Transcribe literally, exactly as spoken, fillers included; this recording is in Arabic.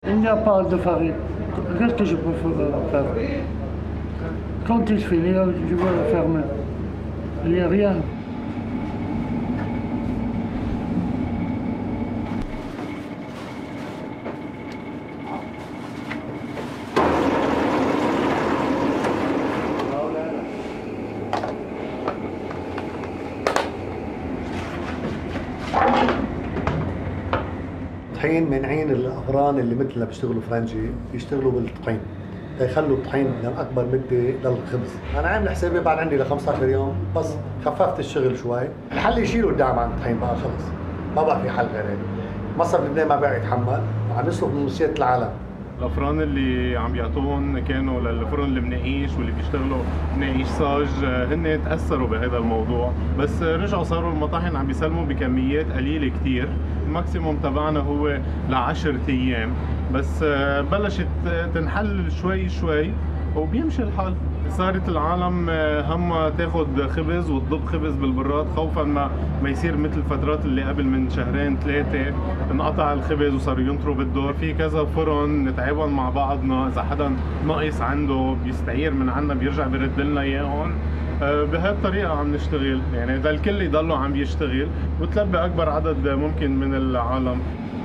Il n'y a pas de farine. Qu'est-ce que je peux faire? Quand il finit, je vais le fermer. Il n'y a rien. الطحين منعين الافران اللي مثلنا بيشتغلوا فرنجي يشتغلوا بالطحين ليخلوا الطحين لاكبر مده للخبز. انا عامل حسابي بعد عندي ل خمسة عشر يوم بس خففت الشغل شوي. الحل يشيلوا الدعم عن الطحين بقى خلص، ما بقى في حل غير هيك. مصرف لبنان ما بقى يتحمل وعم يصرف من مشيات العالم. الافران اللي عم يعطوهم كانوا للفرن المناقيش واللي بيشتغلوا مناقيش صاج هن تاثروا بهذا الموضوع، بس رجعوا صاروا المطاحن عم بيسلموا بكميات قليله كثير. الماكسيموم تبعنا هو لعشرة ايام، بس بلشت تنحل شوي شوي وبيمشي الحال. صارت العالم همها تاخذ خبز وتضب خبز بالبراد خوفا ما ما يصير مثل الفترات اللي قبل من شهرين ثلاثه انقطع الخبز وصاروا ينطروا بالدور. في كذا فرن نتعاون مع بعضنا، اذا حدا ناقص عنده بيستعير من عنا بيرجع بيرد لنا اياهم. بهذه الطريقه عم نشتغل، يعني اذا الكل يضلوا عم بيشتغل وتلبي اكبر عدد ممكن من العالم.